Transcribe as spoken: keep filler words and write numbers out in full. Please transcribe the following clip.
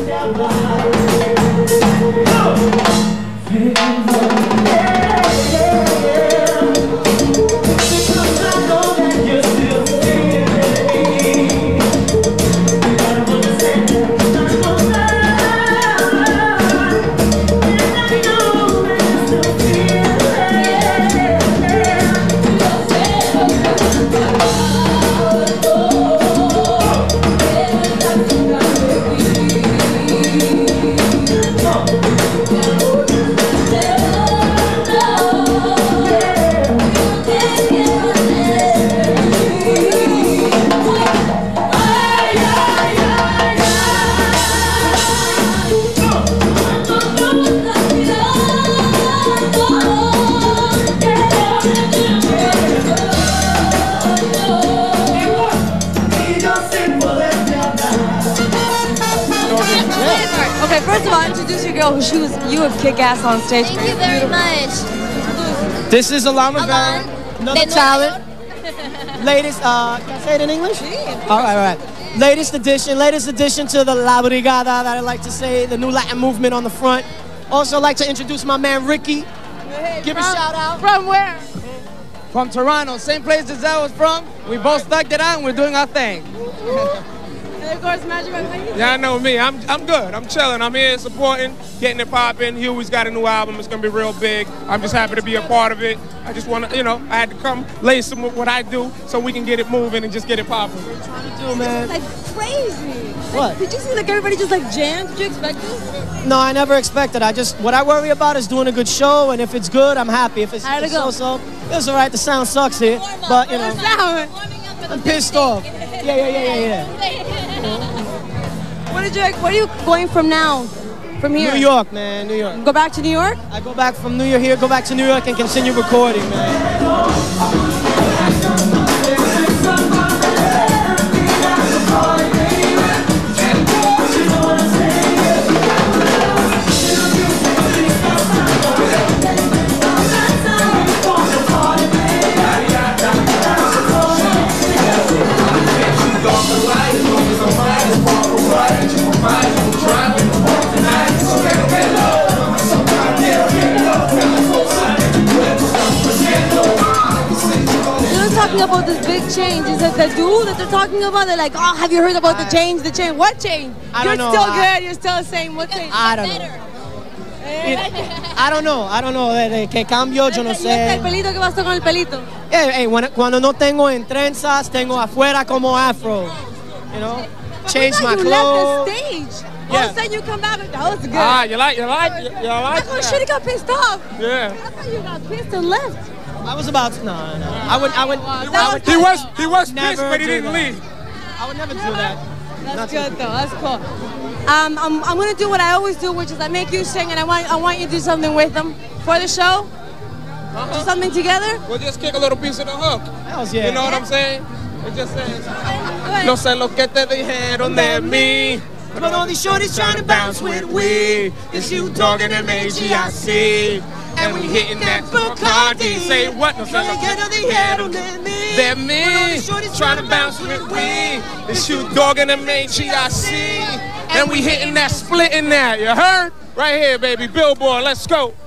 First of all, introduce your girl. She was you were kick ass on stage. Thank you very much. This is Alon Rivera, another talent. Latest, uh, can I say it in English? All right, all right. Latest edition, latest addition to the La Brigada, that I like to say, the new Latin movement on the front. Also like to introduce my man Ricky. Hey, Give from, a shout out. From where? From Toronto, same place Giselle was from. We both stuck it out and we're doing our thing. And of course, Magic Mike. Yeah, I know me. I'm I'm good. I'm chilling. I'm here supporting, getting it popping. Huey's got a new album. It's gonna be real big. I'm just happy to be a part of it. I just want to, you know, I had to come lay some with what I do so we can get it moving and just get it popping. What are you trying to do, man? Like crazy. What? Like, did you see like everybody just like jammed? Did you expect this? No, I never expected. I just, what I worry about is doing a good show, and if it's good, I'm happy. If it's, How'd it it's go? so-so, it's all right. The sound sucks here, but you know, Sound. I'm pissed off. Yeah, yeah, yeah, yeah, yeah. What did you? Where are you going from now? From here? New York, man, New York. Go back to New York? I go back from New York here, go back to New York and continue recording, man. About this big change, is it the dude that they're talking about? They're like, oh, have you heard about the change? The change? What change? I You're don't know. still I, good. You're still the same. What change? I don't know. It, I don't know. I don't know. De, de que cambio, yo no ¿Y este el sé. pelito? ¿Qué pasó con el pelito? Hey, hey, when, cuando no tengo en trenzas, tengo afuera como afro. You know, change my you clothes. left the stage. All Yeah. of a sudden you come back. That was good. Ah, you like, you like, you, you I like thought that? shit, he got pissed off. Yeah. I thought you got pissed and left. I was about to. No, no, no. I would. I would. I would He was, he was never pissed, but he do didn't that. leave. I would never do that. That's Not good to- though. That's cool. Um, I'm, I'm gonna do what I always do, which is I make you sing, and I want I want you to do something with them for the show. Uh-huh. Do something together. We'll just kick a little piece of the hook. Hells yeah. You know what I'm saying? It just says, Go ahead. no sé lo que te dijeron de mí. But all these shorties trying to bounce with we. It's you dogging them A G I C. And we hitting that Bacardi. Say what? No sé lo que te dijeron de mí. Trying to bounce with we. It's you dogging them A G I C. And we hitting that split in that. You heard? Right here, baby. Billboard. Let's go.